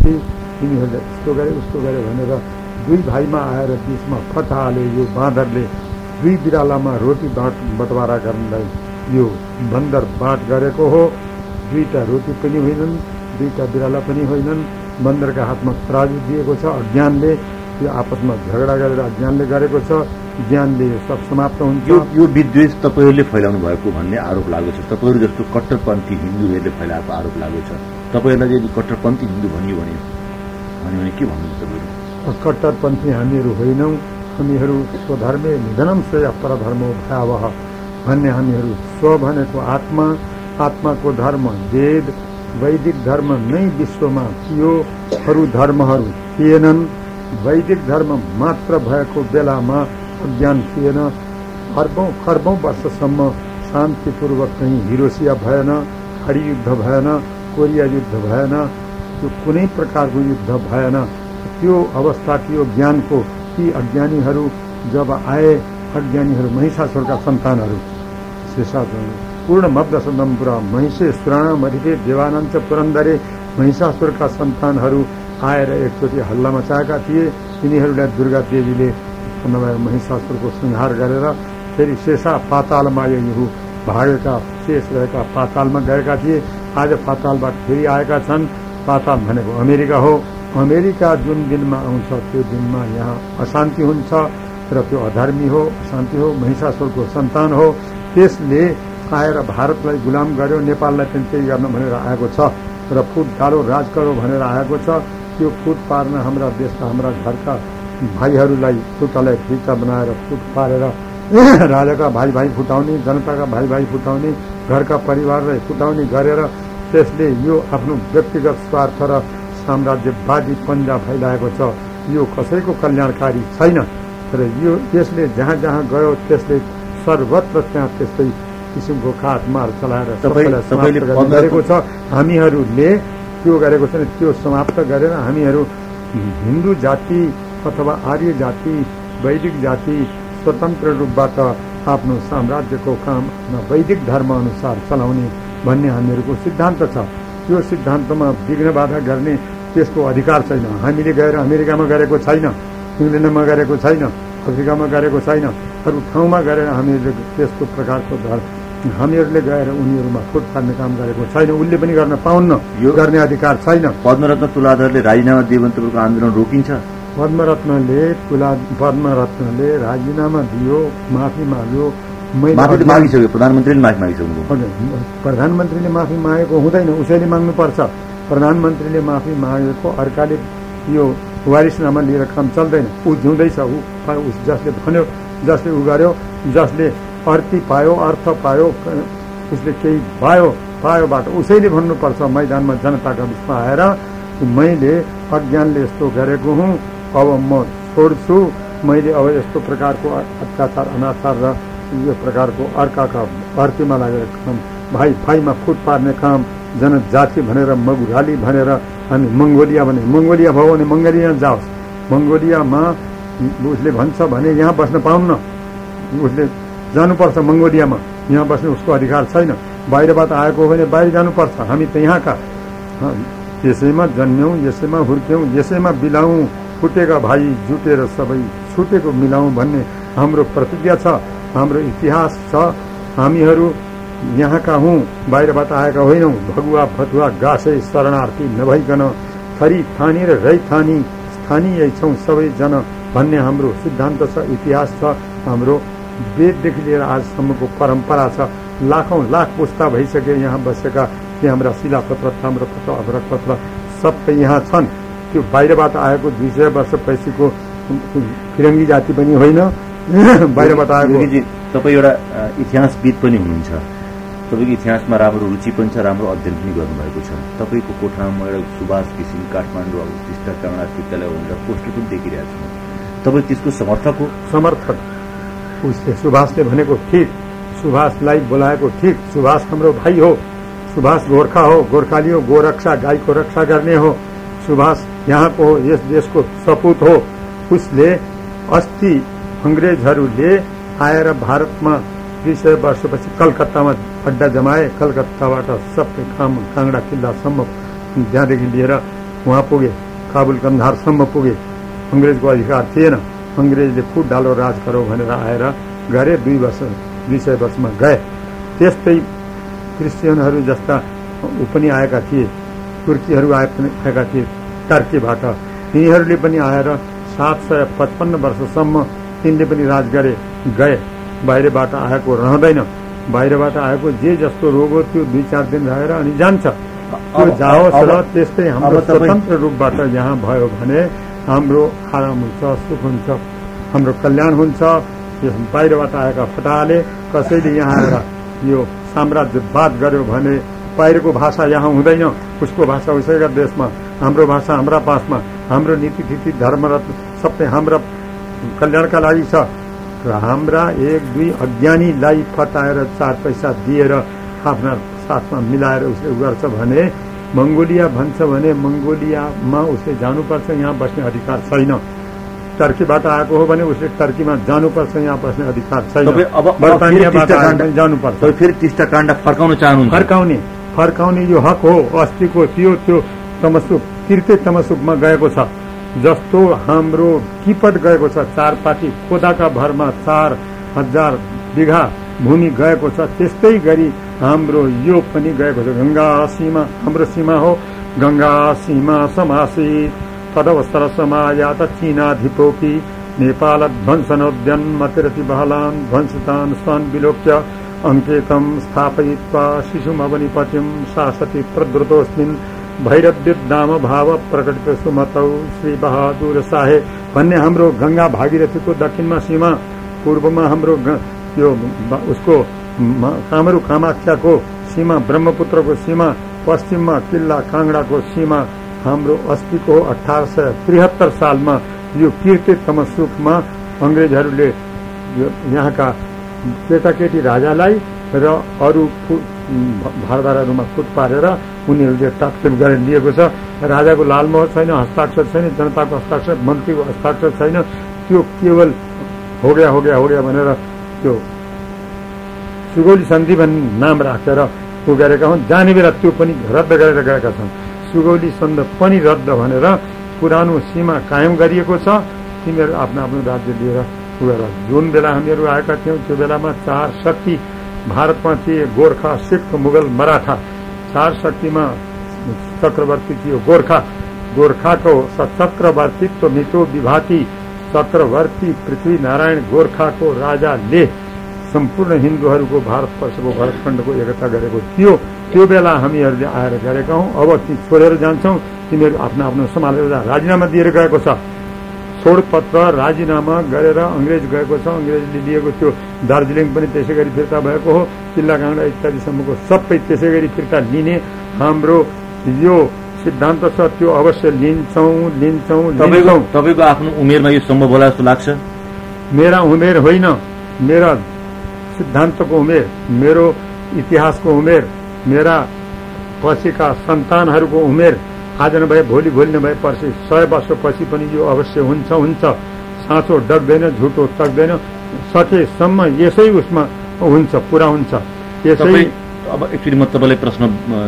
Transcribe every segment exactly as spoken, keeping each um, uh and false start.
भएपछि तिनीहरूले यस्तो गरे उस्तो गरे भनेर दुई भाइमा आएर बिचमा फटा हाले। यो बाँदरले दुई बिरालामा रोटी बाँट बटवारा गर्नलाई यो बन्दर बाँट गरेको हो। दुईटा रोटी पनि होइनन्, दुईटा बिराला पनि होइनन्। बन्दरका हातमा तराजु दिएको छ। अज्ञानले त्यो आपसमा झगडा गरेर अज्ञानले गरेको छ। ज्ञानले यो सब समाप्त हुन्छ। यो यो विद्वेष तपाईँहरूले फैलाउनु भएको भन्ने आरोप लागेको छ। तपाईँहरू जस्तो कट्टरपन्थी हिन्दूहरूले फैलाएको आरोप लागेको छ। तपाईँहरूलाई यदि कट्टरपन्थी हिन्दू भनियो भने भन्यो भने के भन्नुहुन्छ तपाईँहरू? कट्टरपन्थी हामीहरू होइनौँ। हामीहरू स्वधर्मे निधनम स्वय परधर्मो भयावह भन्ने हामीहरू स्व भनेको आत्मा, आत्माको धर्म वेद, वैदिक धर्म नै विश्वमा थियो। अरू धर्महरू थिएनन्। वैदिक धर्म मात्र भएको बेलामा अज्ञान थिएन। अर्बौं खर्बौं वर्षसम्म शान्तिपूर्वक कहीँ हिरोसिया भएन, खाडी युद्ध भएन, कोरिया युद्ध भएन, त्यो कुनै प्रकारको युद्ध भएन। त्यो अवस्था थियो ज्ञानको। ती अज्ञानीहरू जब आए, अज्ञानीहरू महिषासुरका सन्तानहरू पूर्ण मब्दसन्दम पुरा महिषे सुराण मधिपे देवानन्द पुरन्दरे महिषासुरका सन्तानहरू आएर एकचोटि हल्ला मचाएका थिए। तिनीहरूलाई दुर्गा देवीले महिषासुरको संहार गरेर फेरि शेषा पातालमा यो भागेका शेष रहेका पातालमा गएका थिए। आज पातालबाट फेरि आएका छन्। पाताल भनेको अमेरिका हो। अमेरिका जुन दिनमा आउँछ त्यो दिनमा यहाँ अशान्ति हुन्छ र त्यो अधर्मी हो, अशान्ति हो, महिषासुरको सन्तान हो। त्यसले आएर भारतलाई गुलाम गर्यो, नेपाललाई पनि त्यही गर्न भनेर आएको छ र फुट डालो राज गरो भनेर आएको छ। त्यो फुट पार्न हाम्रा देशका हाम्रा घरका भाइहरूलाई फुटलाई फिर्ता बनाएर फुट पारेर राजाका भाइ भाइ फुटाउने, जनताका भाइ भाइ फुटाउने, घरका परिवारलाई फुटाउने गरेर त्यसले यो आफ्नो व्यक्तिगत स्वार्थ र साम्राज्यवादी पन्जा फैलाएको छ। यो कसैको कल्याणकारी छैन र यो यसले जहाँ जहाँ गयो त्यसले सर्वत्र त्यहाँ त्यस्तै किसिमको काटमार चलाएर गरेको छ। हामीहरूले त्यो गरेको छैन। त्यो समाप्त गरेर हामीहरू हिन्दू जाति अथवा आर्य जाति, वैदिक जाति स्वतन्त्र रूपबाट आफ्नो साम्राज्यको काम वैदिक धर्म अनुसार चलाउने भन्ने हामीहरूको सिद्धान्त छ। त्यो सिद्धान्तमा विघ्न बाधा गर्ने त्यसको अधिकार छैन। हामीले गएर अमेरिकामा गरेको छैन, इङ्ल्यान्डमा गरेको छैन, अफ्रिकामा गरेको छैन, अरू ठाउँमा गरेर हामीहरूले त्यस्तो प्रकारको धर्म हामीहरूले गएर उनीहरूमा फुट पार्ने काम गरेको छैन। उसले पनि गर्न पाउन्न, यो गर्ने अधिकार छैन। पद्मरत्न तुलाधरले राजीनामा दियो भने तपाईँको आन्दोलन रोकिन्छ? पद्मरत्नले तुला पद्मरत्नले राजीनामा दियो, माफी माग्यो। माफी मागिसक्यो, प्रधानमन्त्रीले माफी मागिसक्नु। प्रधानमन्त्रीले माफी मागेको हुँदैन, उसैले माग्नुपर्छ। प्रधानमन्त्रीले माफी मागेको अर्काले यो वारिसनामा लिएर काम चल्दैन। ऊ जिउँदैछ, ऊ जसले भन्यो, जसले ऊ गर्यो, जसले अर्थी पायो, अर्थ पायो, उसले केही पायो पायोबाट उसैले भन्नुपर्छ मैदानमा जनताका बिचमा आएर कि मैले अज्ञानले यस्तो गरेको हुँ, अब म छोड्छु। मैले अब यस्तो प्रकारको अत्याचार अनाचार र यो प्रकारको अर्काका भर्तीमा लागेर काम, भाइ भाइमा फुट पार्ने काम, जनजाति भनेर मगुराली भनेर हामी मङ्गोलिया भने मङ्गोलिया भयो भने मङ्गोलिया जाओस्। मङ्गोलियामा उसले भन्छ भने यहाँ बस्न पाउन्न, उसले जानुपर्छ मङ्गोलियामा, यहाँ बस्ने उसको अधिकार छैन। बाहिरबाट आएको हो भने बाहिर जानुपर्छ। हामी त यहाँका यसैमा जन्म्यौँ, यसैमा हुर्क्यौँ, यसैमा बिलाउँ। फुटेका भाइ जुटेर सबै छुटेको मिलाउँ भन्ने हाम्रो प्रतिज्ञा छ, हाम्रो इतिहास छ। हामीहरू यहाँका हौँ, बाहिरबाट आएका होइनौँ। भगुवा फतुवा गासै शरणार्थी नभइकन थरी थानी र रैथानी स्थानीय छौँ सबैजना भन्ने हाम्रो सिद्धान्त छ, इतिहास छ। हाम्रो वेददेखि लिएर आजसम्मको परम्परा छ। लाखौं लाख पुस्ता भइसके यहाँ बसेका ती हाम्रा शिलापत्र, ताम्रपत्र, अभ्रकपत्र सबै यहाँ छन्। त्यो बाहिरबाट आएको दुई सय वर्ष पछिको फिरङ्गी जाति पनि होइन, बाहिरबाट आएको। तपाईँ एउटा इतिहासविद पनि हुनुहुन्छ, तपाईँको इतिहासमा राम्रो रुचि पनि छ, राम्रो अध्ययन पनि गर्नुभएको छ। तपाईँको कोठामा एउटा सुभाष घिसिङ काठमाडौँ उत्कृष्ट कन्नड विद्यालय भनेर पोस्टर पनि देखिरहेको छ। तपाईँ त्यसको समर्थक हो? समर्थक। उसले सुभाषले भनेको ठिक, सुभाषलाई बोलाएको ठिक। सुभाष हाम्रो भाइ हो, सुभाष गोर्खा हो, गोर्खाली हो, गोरक्षा, गाईको रक्षा गर्ने हो। सुभाष यहाँको हो, यस देशको सपूत हो। उसले अस्ति अंग्रेजहरूले आएर भारतमा दुई सय वर्षपछि कलकत्तामा अड्डा जमाए। कलकत्ताबाट सबै काम काङ्गडा किल्लासम्म त्यहाँदेखि लिएर वहाँ पुगे, काबुल कन्धारसम्म पुगे। अङ्ग्रेजको अधिकार थिएन। अङ्ग्रेजले फुट डालो राज गरौँ भनेर आएर गरे। दुई वर्ष दुई सय वर्षमा गए। त्यस्तै क्रिस्चियनहरू जस्ता ऊ पनि आएका थिए, तुर्कीहरू आएका थिए टर्कीबाट। यिनीहरूले पनि आएर सात सय पचपन्न वर्षसम्म तिनले पनि राज गरे, गए। बाहिरबाट आएको रहँदैन। बाहिरबाट आएको जे जस्तो रोग हो त्यो दुई चार दिन रहेर अनि जान्छ। त्यो जाओस् र त्यस्तै हाम्रो स्वतन्त्र रूपबाट यहाँ भयो भने हाम्रो आराम हुन्छ, सुख हुन्छ, हाम्रो कल्याण हुन्छ। बाहिरबाट आएका फटाले कसैले यहाँ आएर यो साम्राज्यवाद गर्यो भने बाहिरको भाषा यहाँ हुँदैन, उसको भाषा उसैका देशमा, हाम्रो भाषा हाम्रा पासमा, हाम्रो नीति थिति धर्म र सबै हाम्रा कल्याणका लागि छ। र हाम्रा एक दुई अज्ञानीलाई फटाएर चार पैसा दिएर आफ्ना साथमा मिलाएर उसले गर्छ भने मंगोलिया भन्छ भने मंगोलियामा उसले जानुपर्छ, यहाँ बस्ने अधिकार छैन। टर्कीबाट आएको हो भने उसले टर्कीमा जानुपर्छ, यहाँ बस्ने अधिकार छैन। बर्तानियाबाट जानुपर्छ। फेरि टिस्टा काण्ड फर्काउन चाहनुहुन्छ? फर्काउने फर्काउने यो हक हो। अस्तिको थियो त्यो तमसुक किर्ते तमसुकमा गएको छ। जस्तो हाम्रो किपट गएको छ, चार पाटी खोदाका भरमा चार हजार बिघा भूमि गएको छ, त्यस्तै गरी हाम्रो यो पनि गएको छ। गंगा सीमा हाम्रो सीमा हो। गंगा सीमा समासित तदवस्तर समायात चीनाधिपोकी नेपाल ध्वंसनोद्यन मतिरति बहलान ध्वंसितान स्वान विलोक्य अंकेतम स्थापयित्वा शिशुमवनिपतिम शासति प्रद्रुतोस्मिन् भैरव्युद्दाम भाव प्रकटित सुमतौ श्री बहादुर शाहे भन्ने हाम्रो गंगा भागीरथीको दक्षिणमा सीमा, पूर्वमा हाम्रो यो उसको कामरू कामाख्याको सीमा, ब्रह्मपुत्रको सीमा, पश्चिममा किल्ला काङ्गडाको सीमा हाम्रो अस्तिको अठारह सय त्रिहत्तर सालमा यो किर्ते तमसुकमा अंग्रेजहरूले यहाँका केटाकेटी राजालाई र अरू भारदारहरूमा फुट पारेर उनीहरूले टाकटुक गरेर लिएको छ। राजाको लालमोहर छैन, हस्ताक्षर छैन, जनताको हस्ताक्षर, मन्त्रीको हस्ताक्षर छैन। त्यो केवल हो गया हो गया हो गया भनेर त्यो सुगौली सन्धि भन्ने नाम राखेर उ गरेका हुन्। जाने बेला त्यो पनि रद्द गरेर गएका छन्। सुगौली सन्धि पनि रद्द भनेर पुरानो सीमा कायम गरिएको छ। तिनीहरू आफ्नो आफ्नो राज्य लिएर गएर जुन बेला हामीहरू आएका थियौँ त्यो बेलामा चार शक्ति भारतमा थिए, गोर्खा, सिख, मुगल, मराठा। चार शक्तिमा चक्रवर्ती थियो गोर्खा। गोर्खाको चक्रवर्तीत्व मितो विभाति चक्रवर्ती पृथ्वी नारायण गोर्खाको राजाले सम्पूर्ण हिन्दूहरूको भारतवर्षको भरतखण्डको एकता गरेको थियो। त्यो बेला हामीहरूले आएर गरेका हौं। अब ती छोडेर जान्छौं, तिमीहरू आफ्नो आफ्नो सम्हालेर राजीनामा दिएर गएको छ। छोडपत्र राजीनामा गरेर अंग्रेज गएको छ। अंग्रेजले लिएको त्यो दार्जिलिङ पनि त्यसै गरी फिर्ता भएको हो। किल्ला काङ्गडा इत्यादिसम्मको सबै त्यसै गरी फिर्ता लिने हाम्रो यो सिद्धान्त छ। त्यो अवश्य लिन्छौं लिन्छौं लिन्छौं। तपाईको आफ्नो उमेरमा यो सम्भव होला जस्तो लाग्छ? मेरा उमेर होइन, मेरा सिद्धान्तको उमेर, मेरो इतिहासको उमेर, मेरा पछिका सन्तानहरूको उमेर। आज नभए भोलि, भोलि नभए पर्सि, सय वर्षपछि पनि यो अवश्य हुन्छ हुन्छ। साँचो डग्दैन, झुटो टक्दैन। सकेसम्म यसै उसमा हुन्छ, पूरा हुन्छ। यसै अब एकचोटि म तपाईँलाई प्रश्न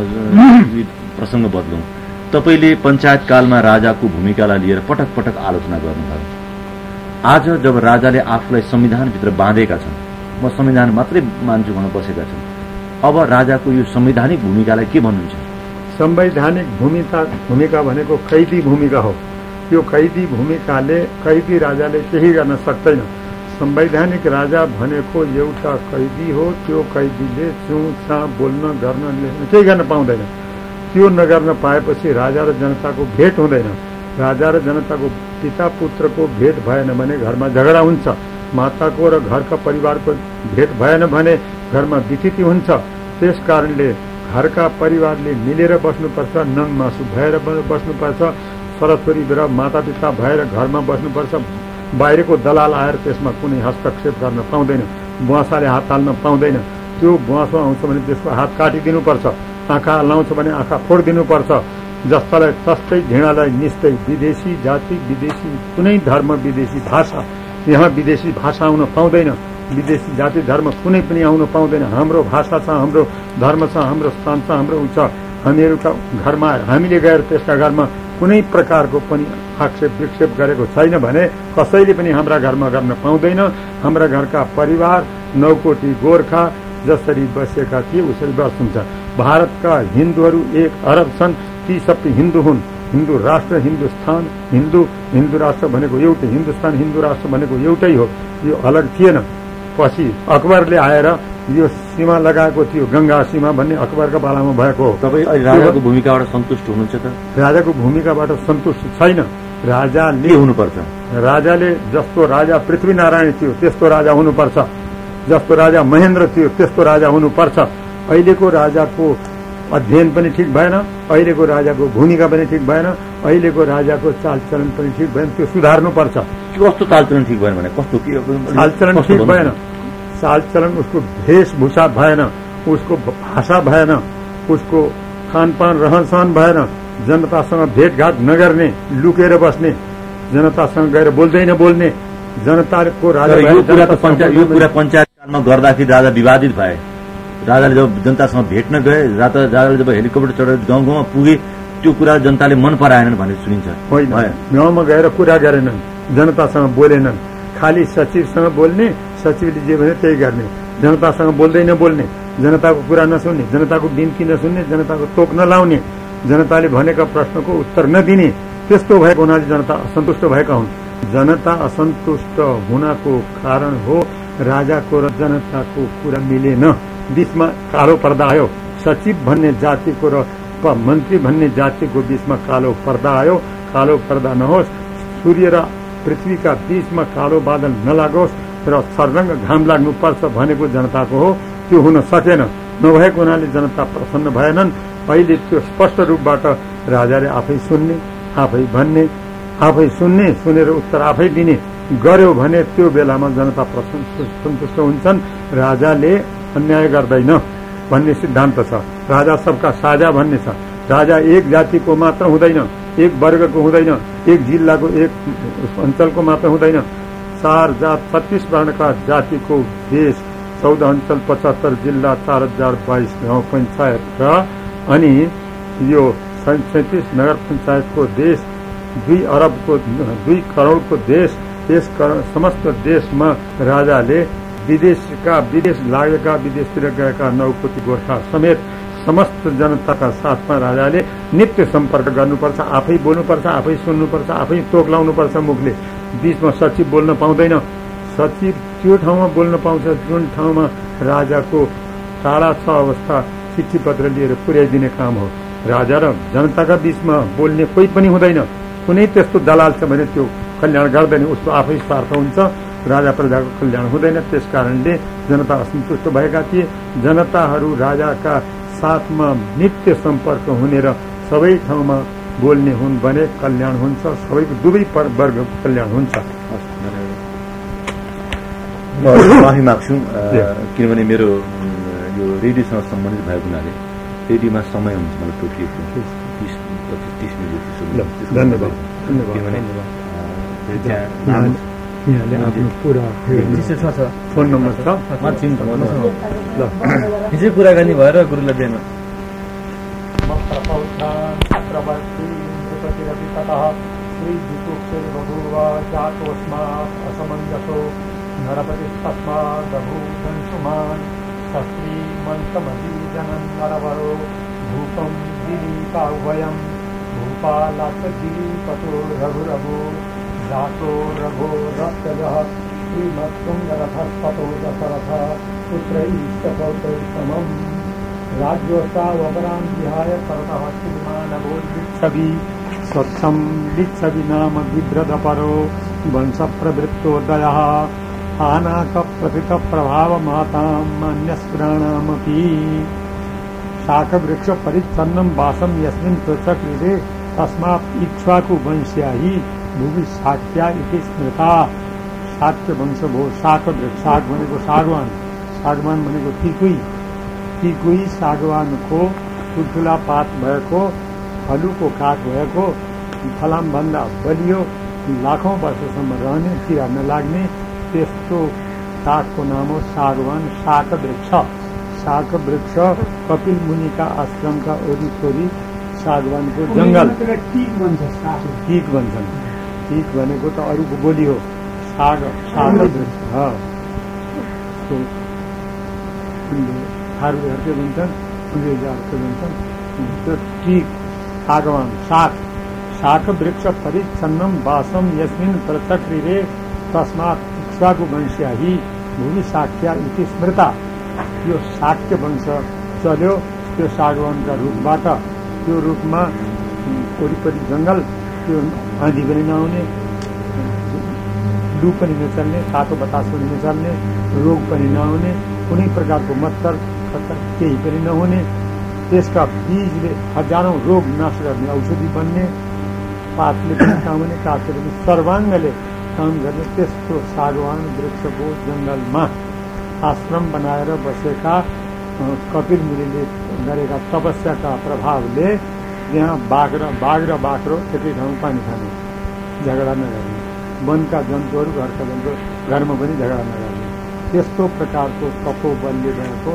प्रसङ्ग बदलौँ। तपाईँले पञ्चायत कालमा राजाको भूमिकालाई लिएर पटक पटक आलोचना गर्नुभयो। आज जब राजाले आफूलाई संविधानभित्र बाँधेका छन्, म संविधान मात्रै मान्छु भन्न बसेका छन्, अब राजाको यो संवैधानिक भूमिकालाई के भन्नुहुन्छ? संवैधानिक भूमिका भूमिका भनेको कैदी भूमिका हो। त्यो कैदी भूमिकाले कैदी राजाले केही गर्न सक्दैन। संवैधानिक राजा भनेको एउटा कैदी हो। त्यो कैदीले चुचा बोल्न गर्न लेख्न केही गर्न पाउँदैन। त्यो नगर्न पाएपछि राजा र जनताको भेट हुँदैन। राजा र जनताको पिता पुत्रको भेट भएन भने घरमा झगडा हुन्छ। माताको र घरका परिवारको भेट भएन भने घरमा विकृति हुन्छ। त्यस कारणले घरका परिवारले मिलेर बस्नुपर्छ, नङ मासु भएर बस्नुपर्छ, छोराछोरी र मातापिता भएर घरमा बस्नुपर्छ। बाहिरको दलाल आएर त्यसमा कुनै हस्तक्षेप गर्न पाउँदैन। बुवासाले हात हाल्न पाउँदैन। त्यो बुवासो आउँछ भने त्यसको हात काटिदिनुपर्छ। आँखा लाउँछ भने आँखा फोडिदिनुपर्छ। जस्तालाई तस्तै, घृणालाई निस्तै। विदेशी जाति, विदेशी कुनै धर्म, विदेशी भाषा, यहाँ विदेशी भाषा आउन पाउँदैन। विदेशी जाति धर्म कुनै पनि आउन पाउँदैन। हाम्रो भाषा छ, हाम्रो धर्म छ, हाम्रो स्थान छ, हाम्रो उ छ। हामीहरूका घरमा हामीले गएर त्यसका घरमा कुनै प्रकारको पनि आक्षेप विक्षेप गरेको छैन भने कसैले पनि हाम्रा घरमा गर्न पाउँदैन। हाम्रा घरका परिवार नौ कोटी गोर्खा जसरी बसेका थिए उसरी बस्नुहुन्छ। भारतका हिन्दूहरू एक अरब छन्, ती सबै हिन्दू हुन्। हिन्दू राष्ट्र हिन्दुस्तान, हिन्दू हिन्दू राष्ट्र भनेको एउटै, हिन्दुस्तान हिन्दू राष्ट्र भनेको एउटै हो, यो अलग थिएन। पछि अकबरले आएर यो सीमा लगाएको थियो, गंगा सीमा भन्ने अकबरका पालामा भएको हो। तपाईँ राजाको भूमिकाबाट सन्तुष्ट हुनुहुन्छ त? राजाको भूमिकाबाट सन्तुष्ट छैन। राजाले हुनुपर्छ, राजाले जस्तो राजा पृथ्वीनारायण थियो त्यस्तो राजा हुनुपर्छ, जस्तो राजा महेन्द्र थियो त्यस्तो राजा हुनुपर्छ। अहिलेको राजाको अध्ययन पनि ठिक भएन, अहिलेको राजाको भूमिका पनि ठिक भएन, अहिलेको राजाको चालचलन पनि ठिक भएन, त्यो सुधार्नुपर्छ। कस्तो चालचलन ठिक भएन भने कस्तो के चालचलन ठिक भएन? चालचलन उसको वेशभूषा भएन, उसको भाषा भएन, उसको खानपान रहनसहन भएन, जनतासँग भेटघाट नगर्ने, लुकेर बस्ने, जनतासँग गएर बोल्दै नबोल्ने, जनताको राजा। यो कुरा त पञ्चायत यो कुरा पञ्चायत कालमा गर्दाखेरि राजा विवादित भए। राजाले जब जनतासँग भेट्न गए, राजाले जब हेलिकप्टर चढेर गाउँ गाउँमा पुगे, त्यो कुरा जनताले मन पराएनन् भन्ने सुनिन्छ। होइन, गाउँमा गएर कुरा गरेनन्, जनतासँग बोलेनन्, खालि सचिवसँग बोल्ने, सचिवले जे भने त्यही गर्ने, जनतासँग बोल्दै नबोल्ने, जनताको कुरा नसुन्ने, जनताको बिन्ती नसुन्ने, जनताको तोक नलाउने, जनताले भनेका प्रश्नको उत्तर नदिने, त्यस्तो भएको हुनाले जनता असन्तुष्ट भएका हुन्। जनता असन्तुष्ट हुनको कारण हो राजाको र जनताको कुरा मिलेन, बीचमा कालो पर्दा आयो। सचिव भन्ने जातिको र मन्त्री भन्ने जातिको बीचमा कालो पर्दा आयो। कालो पर्दा नहोस्, सूर्य र पृथ्वीका बीचमा कालो बादल नलागोस् र सर्रङ्ग घाम लाग्नुपर्छ भनेको जनताको हो, त्यो हुन सकेन। नभएको हुनाले जनता प्रसन्न भएनन्। अहिले त्यो स्पष्ट रूपबाट राजाले आफै सुन्ने, आफै भन्ने, आफै सुन्ने, सुनेर उत्तर आफै दिने गर्यो भने त्यो बेलामा जनता प्रसन्न सन्तुष्ट हुन्छन्। राजाले अन्याय गर्दैन भन्ने सिद्धान्त छ। राजा सबका साझा भन्ने छ। राजा एक जातिको मात्र हुँदैन, एक वर्गको हुँदैन, एक जिल्लाको एक अञ्चलको मात्र हुँदैन। चार जात छत्तीस वर्णका जातिको देश, चौध अञ्चल, पचहत्तर जिल्ला, चार हजार बाइस गाउँ पञ्चायत र अनि यो सैतिस नगर पञ्चायतको देश, दुई अरबको दुई करोडको देश, यस समस्त देशमा राजाले विदेशका विदेश लागेका विदेशतिर गएका नौ कोटी गोर्खा समेत समस्त जनताका साथमा राजाले नित्य सम्पर्क गर्नुपर्छ, आफै बोल्नुपर्छ, आफै सुन्नुपर्छ, आफै तोक लाउनुपर्छ मुखले। बीचमा सचिव बोल्न पाउँदैन। सचिव त्यो ठाउँमा बोल्न पाउँछ जुन ठाउँमा राजाको टाढा छ अवस्था, चिठी पत्र लिएर पुर्याइदिने काम हो। राजा र जनताका बीचमा बोल्ने कोही पनि हुँदैन। कुनै त्यस्तो दलाल छ भने त्यो कल्याण गर्दैन, उसको आफै स्वार्थ हुन्छ, राजा प्रजाको कल्याण हुँदैन। त्यस कारणले जनता असन्तुष्ट भएका थिए। जनताहरू राजाका साथमा नित्य सम्पर्क हुने र सबै ठाउँमा बोल्ने हुन् भने कल्याण हुन्छ, सबैको दुवै वर्गको कल्याण हुन्छ। माफी माग्छु, किनभने मेरो यो रेडियोसँग सम्बन्धित भएको हुनाले रेडियोमा समय हुन्छ मलाई तोकिएको तिस पच्चिस तिस मिनट। धन्यवाद। यहाँले आफ्नो पुरा फोन नम्बर छ, हिजो कुराकानी भएर गुरुले दिएन। असमञ्जसो नरपति तस्मादभूतंशुमान् सश्रीमन्तमजीजनं नरवरो भूपं दिलीपावयं भूपालाक्षदिलीपतो रघुरघो जातो रघो रक्तजः श्रीमत्तुङ्गरथस्पतो दशरथ पुत्रैस्तपौत्रैस्तमम् राज्योत्सावपरां विहाय परतः श्रीमानवोल्लिच्छवि स्वच्छं लिच्छवि नाम बिभ्रदपरो वंशप्रवृत्तोदयः आनाकप्रथितप्रभावमातां अन्यस्पुराणामपि शाकवृक्षपरिच्छन्नं वासं यस्मिन् पृथक्कृते तस्मात् इक्ष्वाकुवंश्या हि भुवि शाक्या इति स्मृता। शाक्य वंश भो शाकवृक्ष, शाक भनेको सागवान, सागवान भनेको टिकुई, टिकुई सागवानको ठुल्ठुला पात भएको, फलुको काठ भएको, फलामभन्दा बलियो, लाखौं वर्षसम्म रहने, किरा नलाग्ने त्यस्तो काठको नाम हो सागवान, शाकवृक्ष। शाकवृक्ष कपिल मुनिका आश्रमका वरिपरि सागवानको जंगल टीक भन्छ साग टीक भन्छन्। टीक भनेको त अरूको बोली हो। साग साग हाँ तो थारूले अर्कै भन्छन्, अंग्रेजी अर्कै भन्छन्। त्यो टीक सागवान शाक शाक वृक्ष परिच्छन्नम वासम यस्मिन् प्रचक्रिरे तस्मात् इक्ष्वाकु वंश्याहि भूमि शाक्या इति स्मृता। यो शाक्य वंश चल्यो त्यो सागवानका रूपबाट। त्यो रूपमा वरिपरि जंगल, त्यो आँधी पनि नआउने, लू पनि नचल्ने, तातो बतास पनि नचल्ने, रोग पनि नआउने, कुनै प्रकारको मच्छर खच्चर केही पनि नहुने, त्यसका बीजले हजारौं रोग नाश गर्ने औषधि बन्ने, पातले पनि काम गर्ने, काठले पनि सर्वाङ्गले काम गर्ने त्यस्तो सागवान वृक्षको जंगलमा आश्रम बनाएर बसेका कपिल मुनिले गरेका तपस्याका प्रभावले यहाँ बाघ र बाघ र बाख्रो एकै ठाउँ पानी खाने, झगडा नगर्ने, वनका जन्तुहरू घरका जन्तुहरू घरमा पनि झगडा नगर्ने, त्यस्तो प्रकारको तपोबलले गएको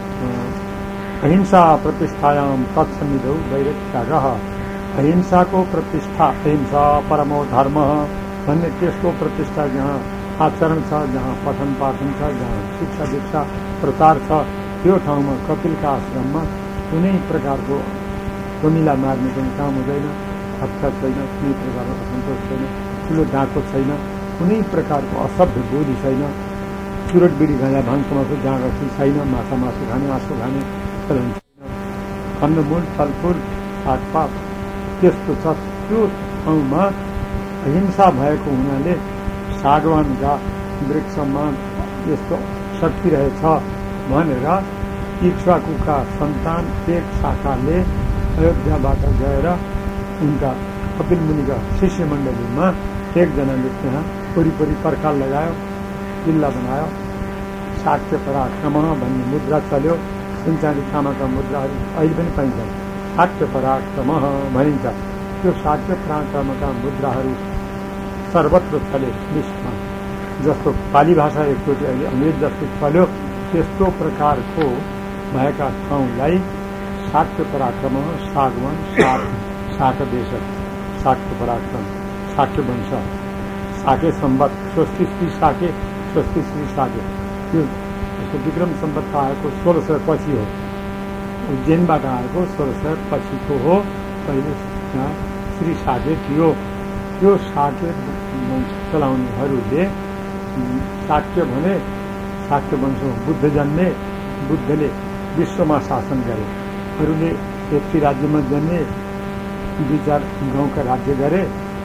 अहिंसा प्रतिष्ठायाम तत्सन्निधौ वैरत्यागः। अहिंसाको प्रतिष्ठा, अहिंसा परमो धर्म भन्ने त्यसको प्रतिष्ठा जहाँ आचरण छ, जहाँ पठन पाठन छ, जहाँ शिक्षा दीक्षा प्रचार छ, त्यो ठाउँमा कपिलका आश्रममा कुनै प्रकारको कमिला मार्ने पनि काम हुँदैन, हत्या छैन, कुनै प्रकारको असन्तोष छैन, ठुलो डाको छैन, कुनै प्रकारको असभ्य बोली छैन, चुरोट बिडी गाँजा भाङ तमाखु जाँगसी छैन, माछा मासु खाने, आँसु खाने चलन छैन, फलमूल फलफुल सागपात त्यस्तो छ। त्यो ठाउँमा अहिंसा भएको हुनाले सागवानका वृक्षमा यस्तो शक्ति रहेछ भनेर इक्ष्वाकुका सन्तान एक शाखाले अयोध्याबाट गएर उनका कपिल मुनिका शिष्य मण्डलीमा एकजनाले त्यहाँ वरिपरि पर्खाल लगायो, किल्ला बनायो, शाक्य पराक्रम भन्ने मुद्रा चल्यो। सुनचाँदी तामाका मुद्राहरू अहिले पनि पाइन्छन्, शाक्य पराक्रम भनिन्छ। त्यो शाक्य पराक्रमका मुद्राहरू सर्वत्र चले विश्वमा। जस्तो पाली भाषा एकचोटि अहिले अंग्रेज जस्तो चल्यो त्यस्तो प्रकारको भएका ठाउँलाई शाक्य पराक्रम, सागवान, शाक शाक देश, शाक्य पराक्रम, शाक्य वंश, शाके सम्बत, स्वस्ति श्री शाके, स्वस्ति श्री शाके। त्यो विक्रम सम्बत आएको सोह्र सय पछि हो, उज्जैनबाट आएको सोह्र सय पछिको हो। पहिले श्री शाके थियो। त्यो शाके वंश चलाउनेहरूले शाक्य भने शाक्य वंश बुद्ध जन्मे, बुद्धले विश्वमा शासन गरे। अरूले एक राज्यमा जन्मे, दुई चार गाउँका राज्य गरे।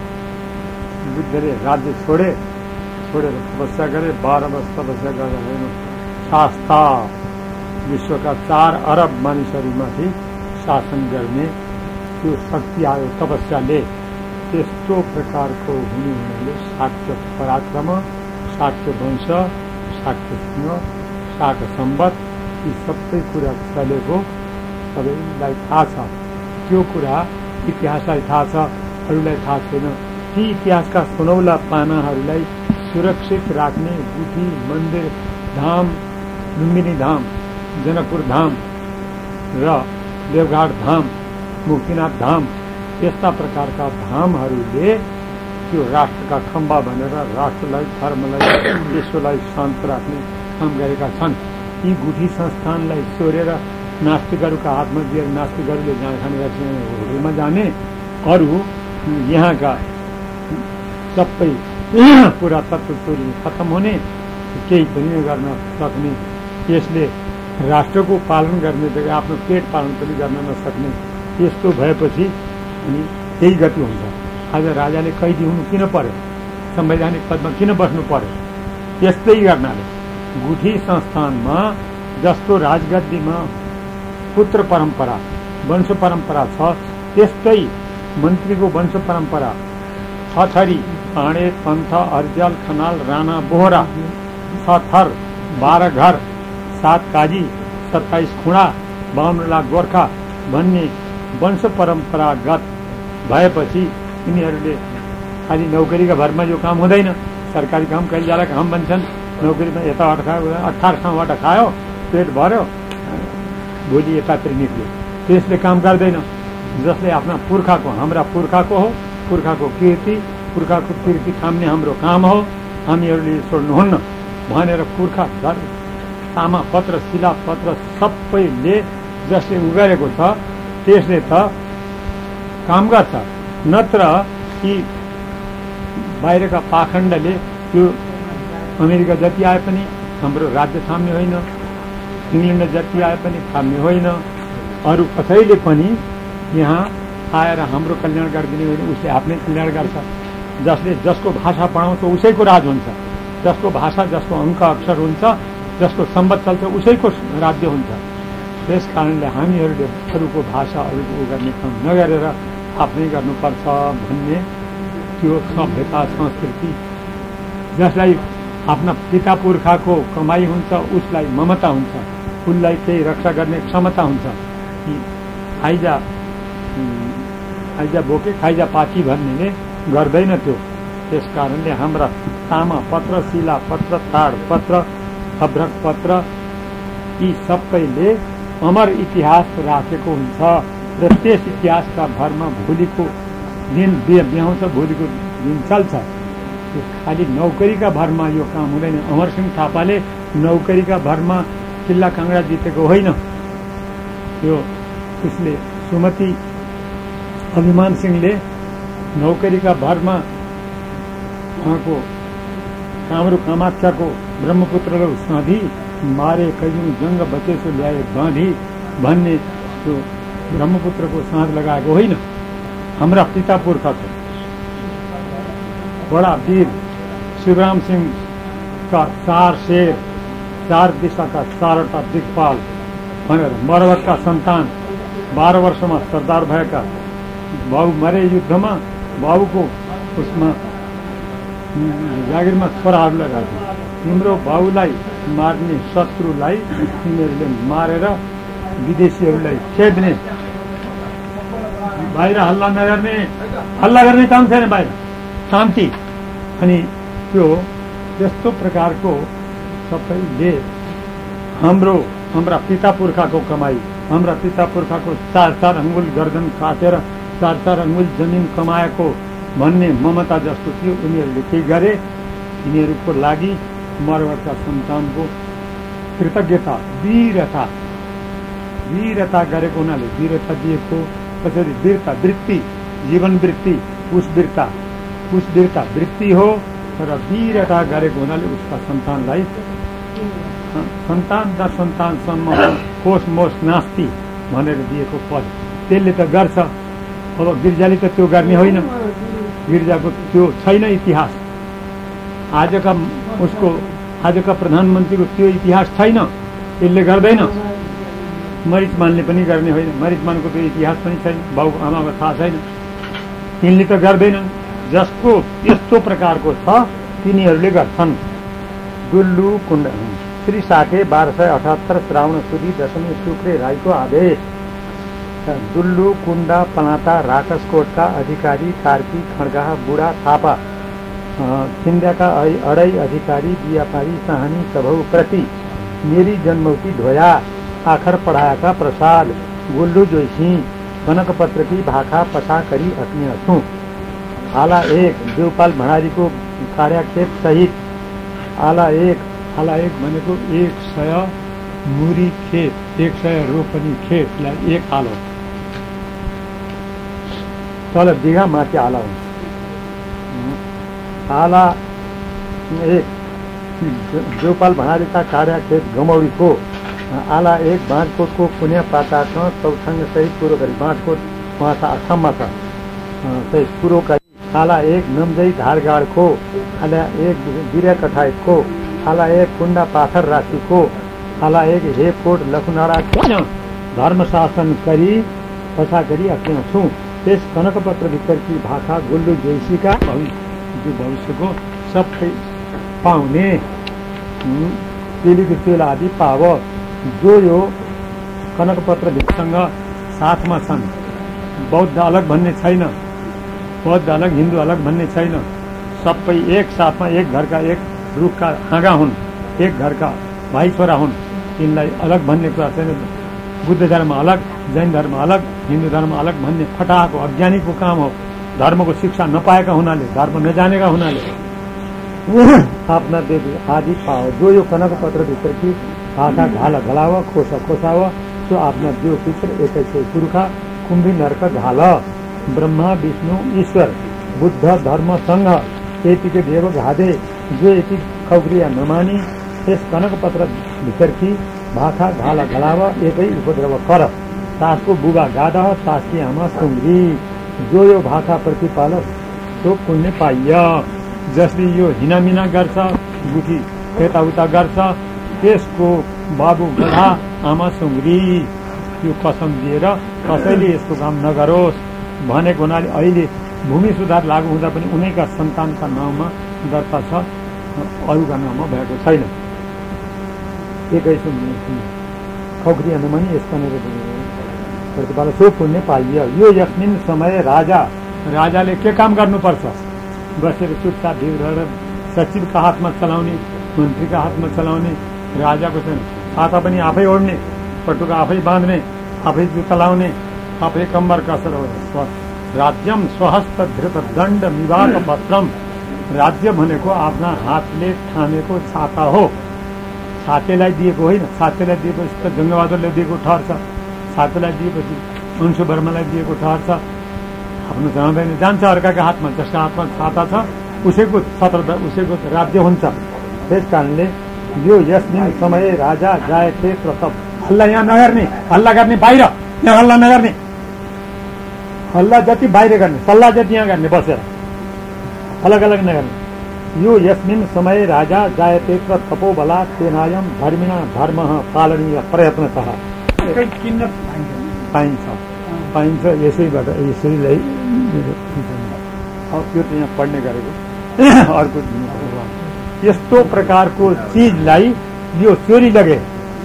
बुद्धले राज्य छोडे, छोडेर तपस्या गरे, बाह्र वर्ष तपस्या गरेर शास्ता विश्वका चार अरब मानिसहरूमाथि शासन गर्ने त्यो शक्ति आयो तपस्याले। त्यस्तो प्रकारको हुने हुनाले शाक्य पराक्रम, शाक्य वंश, शाक्य सिंह, शाक सम्बत यी सबै कुरा चलेको सबैलाई थाहा छ। त्यो कुरा इतिहासलाई थाहा छ, अरूलाई थाहा छैन। ती इतिहासका सुनौला पानाहरूलाई सुरक्षित राख्ने गुठी, मन्दिर, धाम, लुम्बिनी धाम, जनकपुर धाम र देवघाट धाम, मुक्तिनाथ धाम यस्ता प्रकारका धामहरूले त्यो राष्ट्रका खम्बा भनेर राष्ट्रलाई, धर्मलाई, विश्वलाई शान्त राख्ने काम गरेका छन्। यी गुठी संस्थानलाई चोरेर नास्तिकहरूका हातमा दिएर नास्तिकहरूले जाँड खाने होटलमा जाने, अरू यहाँका सबै पुरातत्व चोरी खत्तम हुने, केही पनि गर्न सक्ने, यसले राष्ट्रको पालन गर्ने जग्गा आफ्नो पेट पालन पनि गर्न नसक्ने, यस्तो भएपछि अनि त्यही गति हुन्छ। आज राजाले कैदी हुनु किन पर्यो, संवैधानिक पदमा किन बस्नु पर्यो? त्यस्तै गर्नाले गुठी संस्थानमा जस्तो राजगद्दीमा पुत्र परम्परा, वंश परम्परा छ, त्यस्तै मन्त्रीको वंश परम्परा छ थरी, पाणे, पन्थ, अर्जल, खनाल, राणा, बोहरा, छ थर, बाह्र घर, सात काजी, सत्ताइस खुडा, बाहुन लाख गोर्खा भन्ने वंश परम्परागत भएपछि यिनीहरूले खालि नौकरीका भरमा यो काम हुँदैन। सरकारी काम कहिले जाला काम भन्छन्, नौकरीमा यताबाट खायो, अठार ठाउँबाट खायो, पेट भर्यो, भोलि यतातिर निक्ल्यो, त्यसले काम गर्दैन। जसले आफ्ना पुर्खाको हाम्रा पुर्खाको हो, पुर्खाको कीर्ति, पुर्खाको कीर्ति थाम्ने हाम्रो काम हो, हामीहरूले छोड्नुहुन्न भनेर पुर्खा धर तामा पत्र शिला पत्र सबैले जसले उगारेको छ त्यसले त काम गर्छ। नत्र यी बाहिरका पाखण्डले त्यो अमेरिका जति आए पनि हाम्रो राज्य थाम्ने होइन, इङ्ल्यान्ड जति आए पनि थाम्ने होइन, अरू कसैले पनि यहाँ आएर हाम्रो कल्याण गरिदिने होइन, उसले आफ्नै कल्याण गर्छ। जसले जसको भाषा पढाउँछ उसैको राज हुन्छ, जसको भाषा जसको अङ्क अक्षर हुन्छ, जसको सम्बत चल्छ उसैको राज्य हुन्छ। त्यस कारणले हामीहरूले अरूको भाषा अरूको उ गर्ने काम नगरेर आफ्नै गर्नुपर्छ भन्ने त्यो सभ्यता संस्कृति। जसलाई आफ्ना पिता पुर्खाको कमाई हुन्छ उसलाई ममता हुन्छ, उसलाई केही रक्षा गर्ने क्षमता हुन्छ। आइजा आइजा बोके खाइजा पाकी भन्नेले गर्दैन त्यो। त्यस कारणले हाम्रा तामा पत्र शिला पत्र ताड पत्र अभ्रक पत्र यी सबैले अमर इतिहास राखेको हुन्छ र त्यस इतिहासका भरमा भोलिको दिन ब्याउँछ, भोलिको दिन चल्छ। खालि नौकरीका भरमा यो काम हुँदैन। अमरसिंह थापाले नौकरीका भरमा किल्ला काङ्ग्रा जितेको होइन, यो उसले सुमति अभिमान सिंहले नौकरीका भरमा उहाँको कामरू कामाख्याको ब्रह्मपुत्रलाई साँधी मारे कैयौं जङ्ग बचेसो ल्याए बाँधी भन्ने त्यो ब्रह्मपुत्रको साँध लगाएको होइन। हाम्रा पिता पुर्खाको बडा वीर शिवराम सिंह का चार शेर, चार दिशाका चारवटा दिक्पाल भनेर मरवतका सन्तान बाह्र वर्षमा सरदार भएका बाबु मरे युद्धमा बाबुको उसमा जागिरमा छोराहरूलाई राख्यो। तिम्रो बाबुलाई मार्ने शत्रुलाई तिमीहरूले मारेर विदेशीहरूलाई छेड्ने, बाहिर हल्ला नगर्ने, हल्ला गर्ने काम छैन, बाहिर शान्ति। अनि त्यो यस्तो प्रकारको सबैले हाम्रो हाम्रा पिता पुर्खाको कमाई, हाम्रा पिता पुर्खाको चार चार अङ्गुल गर्दन काटेर चार चार अङ्गुल जमिन कमाएको भन्ने ममता जस्तो थियो उनीहरूले के गरे। यिनीहरूको लागि मरवतका सन्तानको कृतज्ञता वीरता वीरता गरेको हुनाले वीरता दिएको। कसरी वीरता वृत्ति, जीवन वृत्ति, उस वीरता उस वीरता वृत्ति हो र वीरता गरेको हुनाले उसका सन्तानलाई सन्तान र सन्तानसम्म कोष मोष नास्ति भनेर दिएको पद त्यसले त गर्छ। अब गिर्जाले त त्यो गर्ने होइन, गिर्जाको त्यो छैन इतिहास। आजका उसको आजका प्रधानमन्त्रीको त्यो इतिहास छैन, यसले गर्दैन। मरिचमानले पनि गर्ने होइन, मरिचमानको त्यो इतिहास पनि छैन, बाउ आमाको थाहा छैन, तिनले त गर्दैनन्। जसको यस्तो प्रकारको छ तिनीहरूले गर्छन्। डुल्लु कुण्ड श्री साके बाह्र सय अठहत्तर श्रावण सुदी दशमी शुक्रे राईको आदेश। डुल्लु कुण्डा पनाता राकसकोटका अधिकारी कार्की खड्गाह बुढा थापा छिन्द्याका अडै अधिकारी व्यापारी साहनी सभौ प्रति मेरी जन्मौती धोया आखर पढ़ाया प्रसाद गुल्लू जोशी कनक पत्र की भाखा पसा करी अपने अछू। आला एक देवपाल भंडारी को कार्याक्षेप सहित आला एक आला एक भनेको एक सय मुरी खेत, एक सय रोपनी खेतलाई एक आलो, तल बिघा माथि आला हुन्छ। आला एक देवपाल भंडारीका कार्याक्षेप गमौरीको आला एक बाँसकोटको पुण्य पाताका चौथाङ्ग सहित कुरो गरी बाँसकोट उहाँ असममा छ सहित कुरो गरी। आला एक नम्जै धारगाडको, आला एक बिर्या कठायतको, आला एक कुण्डा पाथर राशिको, आला एक हेपकोट लखुनाडा धर्म शासन करी पछा करी अपने छु। त्यस कनकपत्र भित्रकी भाषा गुल्लु जोशीका भविष्यको सबै पाउने तेलीको तेल आदि पाव जो यो कनकपत्र भित्रसँग साथमा छन्। बौद्ध अलग भन्ने छैन, बौद्ध अलग हिन्दू अलग भन्ने छैन, सबै एक साथमा एक घरका एक रुखका हाँगा हुन्, एक घरका भाइ छोरा हुन्, तिनलाई अलग भन्ने कुरा छैन। बुद्ध धर्म अलग, जैन धर्म अलग, हिन्दू धर्म अलग भन्ने फटाको अज्ञानीको काम हो। धर्मको शिक्षा नपाएका हुनाले, धर्म नजानेका हुनाले आफ्ना देवी आदि पाओ जो यो कनक पत्र भित्र कि आँखा घाल घलाव खोसा खोसाव सो आफ्ना देव पित्र एकै छे पुर्खा कुम्भी नर्क घाल ब्रह्मा विष्णु ईश्वर बुद्ध धर्म संघ यतिकै देव घादे जो यति खौक्रिया नमानी यस कनक पत्र भित्र कि भाखा घाल घलाव एकै उपद्रव कर तासको बुबा गाद तासकी आमा सुङ्ग्री जो यो भाखा प्रतिपाल सो पुण्य पाइय। जसले यो हिनामिना गर्छ, गुठी यताउता गर्छ, त्यसको बाबु गधा आमा सुङ्ग्री। यो कसम दिएर कसैले यस्तो काम नगरोस् भनेको हुनाले अहिले भूमि सुधार लागू हुँदा पनि उनैका सन्तानका नाउँमा दर्ता छ, अरूका नाउँमा भएको छैन। एकै खौक्रिया नमानी यसका प्रतिपाल सो पुण्य पाइय। यो यस्मिन समय राजा राजाले के काम गर्नुपर्छ बसेर चुपचाप भिड सचिवका हातमा चलाउने, मन्त्रीका हातमा चलाउने राजाको छैन। छाता पनि आफै ओढ्ने, पटुका आफै बाँध्ने, आफै जुत्ता लाउने, आफै कम्बर कसर हो। राज्यम स्वहस्त धृत दण्ड विवाह पत्रम। राज्य भनेको आफ्ना हातले थामेको छाता हो। छातेलाई दिएको होइन, छातेलाई दिएपछि त जङ्गबहादुरले दिएको ठहर्छ, छातेलाई दिएपछि अंशु वर्मालाई दिएको ठहर्छ। आफ्नो जाँदैन, जान्छ अर्काका हातमा। जसका हातमा छाता छ उसैको छत्र उसैको राज्य हुन्छ। त्यस कारणले यो यसमिन समय राजा जाए थे प्रताप। हल्ला यहाँ नगर्ने, हल्ला गर्ने बाहिर, यहाँ हल्ला नगर्ने, हल्ला जति बाहिर गर्ने, सल्लाह जति यहाँ गर्ने, बसेर अलग अलग नगर्ने। यो यस्मिन समय राजा जायते तपो बला तेनायम धर्मिणा धर्म पालनीय प्रयत्नतः किन्न पाइन्छ पाइन्छ यसैबाट यसैलाई त्यो त यहाँ पढ्ने गरेको अर्को यस्तो प्रकारको चिजलाई यो चोरी लगे।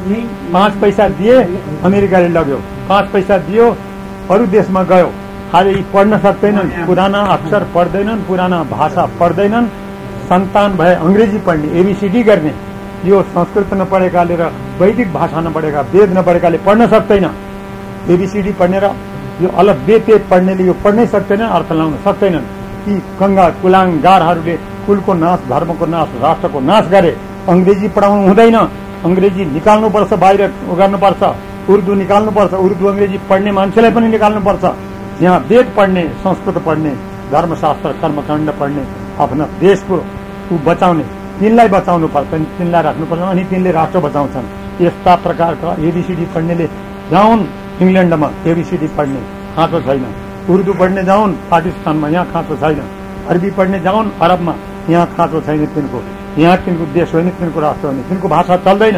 पाँच पैसा दिए अमेरिकाले लग्यो, पाँच पैसा दियो अरू देशमा गयो। खालि पढ्न सक्दैनन्, पुराना अक्षर पढ्दैनन्, पुराना भाषा पढ्दैनन्, सन्तान भए अंग्रेजी पढ्ने, एबीसीडी गर्ने। यो संस्कृत नपढेकाले र वैदिक भाषा नपढेका, वेद नपढेकाले पढ्न सक्दैन। एबीसीडी पढ्ने र यो अलग बेते पढ्नेले यो पढ्नै सक्दैनन्, अर्थ लाउन सक्दैनन्। ती गंगा कुलाङ्गारहरूले कुलको नाश, धर्मको नाश, राष्ट्रको नाश गरे। अंग्रेजी पढाउनु हुँदैन, अंग्रेजी निकाल्नुपर्छ, बाहिर गर्नुपर्छ, उर्दू निकाल्नुपर्छ, उर्दू अंग्रेजी पढ्ने मान्छेलाई पनि निकाल्नुपर्छ। यहाँ वेद पढ्ने, संस्कृत पढ्ने, धर्मशास्त्र कर्मकाण्ड पढ्ने, आफ्ना देशको बचाउने, तिनलाई बचाउनु पर्छ, तिनलाई राख्नुपर्छ, अनि तिनले राष्ट्र बचाउँछन्। यस्ता प्रकारका एबीसीडी पढ्नेले जाउन् इंग्ल्याण्डमा, एबीसीडी पढ्ने खाँचो छैन। उर्दू पढ्ने जाउन् पाकिस्तानमा, यहाँ खाँचो छैन। अरबी पढ्ने जाउन् अरबमा, यहाँ खाँचो छैन तिनको। यहाँ तिनको देश होइन, तिनको राष्ट्र होइन, तिनको भाषा चल्दैन।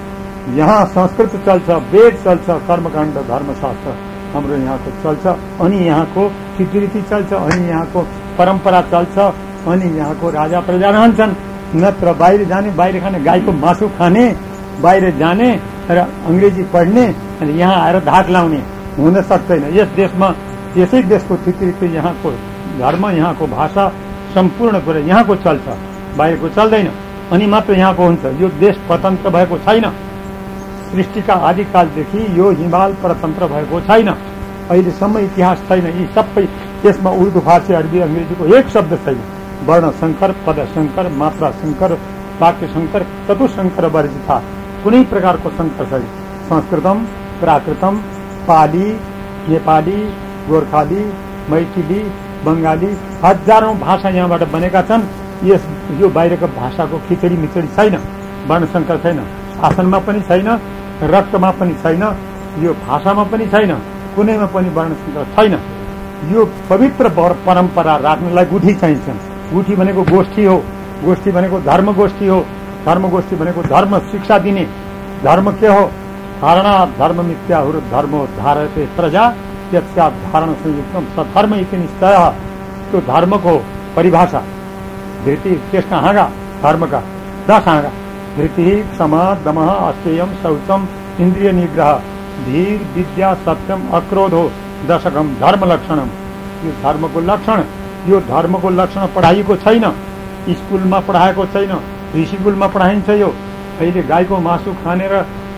यहाँ संस्कृत चल्छ, वेद चल्छ, कर्मकाण्ड धर्मशास्त्र हाम्रो यहाँको चल्छ, अनि यहाँको रीतिरीति चल्छ, अनि यहाँको परम्परा चल्छ, अनि यहाँको राजा प्रजा रहन्छन्। नत्र बाहिर जाने, बाहिर खाने, गाईको मासु खाने, बाहिर जाने र अंग्रेजी पढ्ने अनि यहाँ आएर धाक लाउने हुन सक्दैन। यस देशमा, यसै देशको रीतिरीति, यहाँको धर्म, यहाँको भाषा, सम्पूर्ण कुरा यहाँको चल्छ, बाहिरको चल्दैन। अनि मात्र यहाँको हुन्छ। यो देश स्वतन्त्र भएको छैन। सृष्टिका आदिकालदेखि यो हिमाल परतन्त्र भएको छैन। अहिलेसम्म इतिहास छैन। यी सबै यसमा उर्दू, फारसी, अरबी, अंग्रेजीको एक शब्द छैन। वर्ण शंकर, पद शंकर, मात्रा शंकर, वाक्य शंकर, चतुशंकर वर्जिता, कुनै प्रकारको शंकर छैन। संस्कृतम, प्राकृतम, पाली, नेपाली, गोर्खाली, मैथिली, बंगाली, हजारौं भाषा यहाँबाट बनेका छन्। यस यो बाहिरको भाषाको खिचडी मिचडी छैन। वर्ण शंकर छैन, शासनमा पनि छैन, रक्तमा पनि छैन, यो भाषामा पनि छैन, कुनैमा पनि वर्ण शंकर छैन। यो पवित्र परम्परा राख्नलाई गुठी चाहिन्छन्। गुठी भनेको गोष्ठी हो, गोष्ठी भनेको धर्म गोष्ठी हो, धर्म गोष्ठी भनेको धर्म शिक्षा दिने। धर्म के हो? धारणा धर्म मिथ्याहुर धर्मो धारते प्रजा यस्या धारण संयुक्तम सधर्म इति निश्चय। त्यो धर्मको परिभाषा धृति त्यसका हाँगा, धर्मका दस हाँगा: धृति, क्षमा, दमः, अस्तेयम, शौचम, इन्द्रिय निग्रह, धीर, विद्या, सत्यम, अक्रोधो, दशकम धर्म लक्षणम। यो धर्मको लक्षण, यो धर्मको लक्षण पढाइएको छैन, स्कुलमा पढाएको छैन, ऋषिकुलमा पढाइन्छ। यो अहिले गाईको मासु खाने र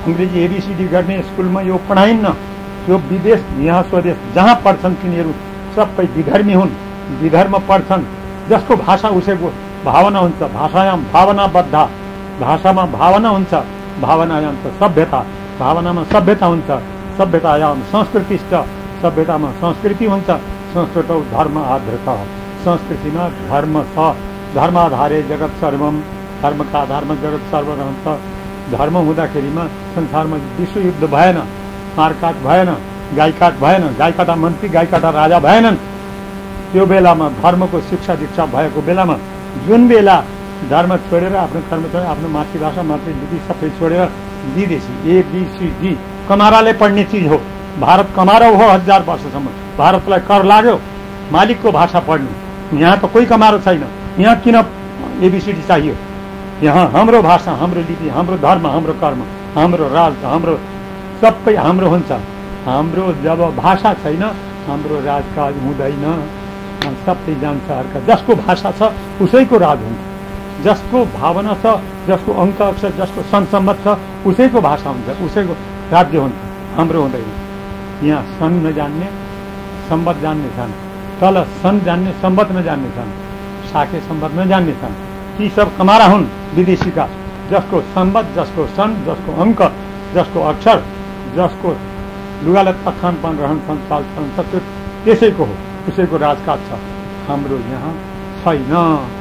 अंग्रेजी एबीसीडी गर्ने स्कुलमा यो पढाइन्न। यो विदेश यहाँ स्वदेश जहाँ पढ्छन् तिनीहरू सबै विधर्मी हुन्, विधर्म पढ्छन्। जसको भाषा उसैको भावना हुन्छ। भाषायाम भावनाबद्ध, भाषामा भावना हुन्छ, भावनायाम त सभ्यता, भावनामा सभ्यता हुन्छ, सभ्यतायाम संस्कृतिष्ट, सभ्यतामा संस्कृति हुन्छ। संस्कृतौ धर्म आधृत, संस्कृतिमा धर्म छ। धर्माधारे जगत सर्वम, धर्मका आधारमा जगत सर्व रहन्छ। धर्म हुँदाखेरिमा संसारमा विश्वयुद्ध भएन, मारकाट भएन, गाईकाट भएन, गाईकाटा मन्त्री गाईकाटा राजा भएनन्। त्यो बेलामा धर्मको शिक्षा दीक्षा भएको बेलामा जुन बेला धर्म छोडेर आफ्नो कर्म छोडेर आफ्नो मातृभाषा मातृलिपि सबै छोडेर विदेशी एबीसीडी कमाराले पढ्ने चिज हो। भारत कमारा हो हजार वर्षसम्म। भारतलाई कर लाग्यो मालिकको भाषा पढ्नु। यहाँ त कोही कमारो छैन। यहाँ किन एबीसीडी चाहियो? यहाँ हाम्रो भाषा, हाम्रो लिपि, हाम्रो धर्म, हाम्रो कर्म, हाम्रो राज, हाम्रो सबै हाम्रो हुन्छ। हाम्रो जब भाषा छैन हाम्रो राजकाज हुँदैन, सबै जान्छ अर्का। जसको भाषा छ उसैको राज हुन्छ, जसको भावना छ, जसको अङ्क अक्षर, जसको सन्सम्मत छ उसैको भाषा हुन्छ, उसैको राज्य हुन्छ। हाम्रो हुँदैन। यहाँ सन नजान्ने सम्बत जान्ने छन्, तल सन जान्ने सम्बत नजान्ने छन्, साके सम्बत नजान्ने छन्। ती सब कमारा हुन् विदेशीका। जसको सम्बत, जसको सन, जसको अङ्क, जसको अक्षर, जसको लुगालत्ता खानपान रहन संसार संस्कृति त्यसैको हो, उसैको राजकाज छ। हाम्रो यहाँ छैन।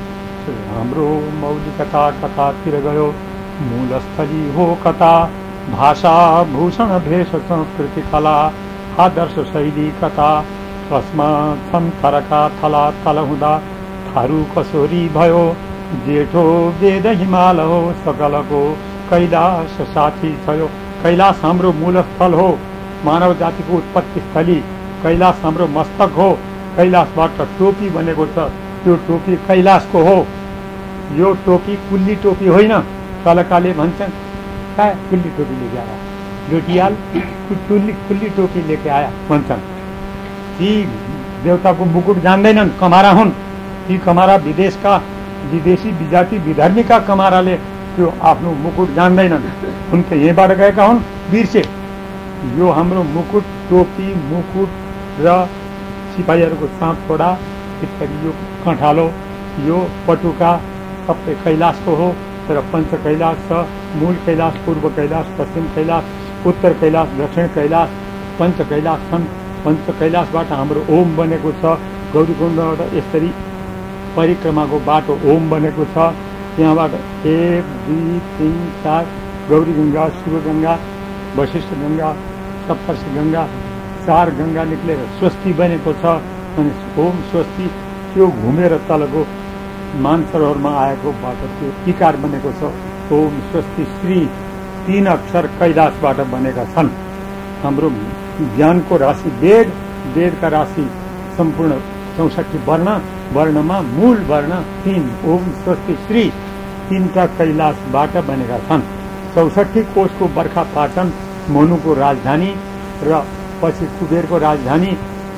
हाम्रो मौलिकता कतातिर गयो, मूलस्थली हो कता। भाषा भूषण भेष संस्कृति कला, आदर्श शैली कता। कसमा छन् थरका थला तल हुँदा, थारू कसोरी भयो। जेठो वेद हिमाल हो, सकलको कैलाश साथी छयो। कैलाश हाम्रो मूलस्थल हो, मानव जातिको उत्पत्ति स्थली। कैलाश हाम्रो मस्तक हो, कैलाशबाट टोपी बनेको छ, त्यो टोपी कैलाशको हो। यो टोपी कुल्ली टोपी होइन। कलकाले भन्छन् काय कुल्ली टोपी लेके आया, डोटियाल कुल्ली कुल्ली टोपी लेके आया भन्छन्। ती देवताको मुकुट जान्दैनन्, कमारा हुन्। ती कमारा विदेशका विदेशी विजाति विधर्मीका कमाराले त्यो आफ्नो मुकुट जान्दैनन्। उनके यहीँबाट गएका हुन्, बिर्से। यो हाम्रो मुकुट, टोपी, मुकुट र सिपाहीहरूको साँपखोडा इत्यादि, यो कँठालो, यो पटुका सबै कैलाशको हो। तर पञ्च कैलाश छ। मूल कैलाश, पूर्व कैलाश, पश्चिम कैलाश, उत्तर कैलाश, दक्षिण कैलाश, पञ्च कैलाश छन्। पञ्च कैलाशबाट हाम्रो ओम बनेको छ। गौरीकुण्डबाट यसरी परिक्रमाको बाटो ओम बनेको छ। त्यहाँबाट एक दुई तिन चार गौरी गङ्गा, शिव गङ्गा, वशिष्ठ गङ्गा, सप्तर्षि गङ्गा, चार गङ्गा निक्लेर स्वस्ति बनेको छ। अनि ओम स्वस्ति त्यो घुमेर तलको मानसरोवरमा आएको बाटो त्यो टिकार बनेको छ। ओम स्वस्ति श्री तीन अक्षर कैलाशबाट बनेका छन्। हाम्रो ज्ञानको राशि वेद, वेदका राशि सम्पूर्ण चौसठी वर्ण, वर्णमा मूल वर्ण तीन। ओम स्वस्ति श्री तीनटा कैलाशबाट बनेका छन्। चौसठी कोषको बर्खा पाटन मनुको राजधानी र पछि कुबेरको राजधानी।